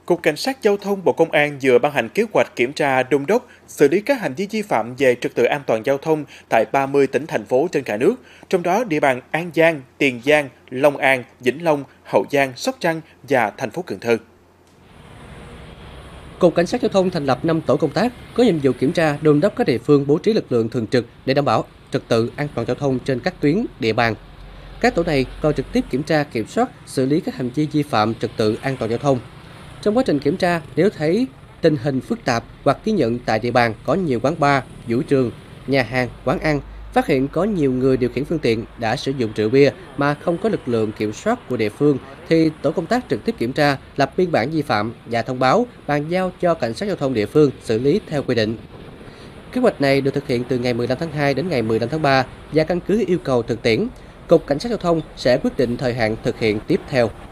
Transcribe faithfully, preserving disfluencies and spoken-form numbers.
Cục Cảnh sát Giao thông Bộ Công an vừa ban hành kế hoạch kiểm tra đôn đốc xử lý các hành vi vi phạm về trật tự an toàn giao thông tại ba mươi tỉnh thành phố trên cả nước, trong đó địa bàn An Giang, Tiền Giang, Long An, Vĩnh Long, Hậu Giang, Sóc Trăng và thành phố Cần Thơ. Cục Cảnh sát Giao thông thành lập năm tổ công tác có nhiệm vụ kiểm tra đôn đốc các địa phương bố trí lực lượng thường trực để đảm bảo trật tự an toàn giao thông trên các tuyến địa bàn. Các tổ này còn trực tiếp kiểm tra, kiểm soát, xử lý các hành vi vi phạm trật tự an toàn giao thông. Trong quá trình kiểm tra, nếu thấy tình hình phức tạp hoặc ghi nhận tại địa bàn có nhiều quán bar, vũ trường, nhà hàng, quán ăn, phát hiện có nhiều người điều khiển phương tiện đã sử dụng rượu bia mà không có lực lượng kiểm soát của địa phương, thì tổ công tác trực tiếp kiểm tra, lập biên bản vi phạm và thông báo bàn giao cho cảnh sát giao thông địa phương xử lý theo quy định. Kế hoạch này được thực hiện từ ngày mười lăm tháng hai đến ngày mười lăm tháng ba và căn cứ yêu cầu thực tiễn, Cục Cảnh sát Giao thông sẽ quyết định thời hạn thực hiện tiếp theo.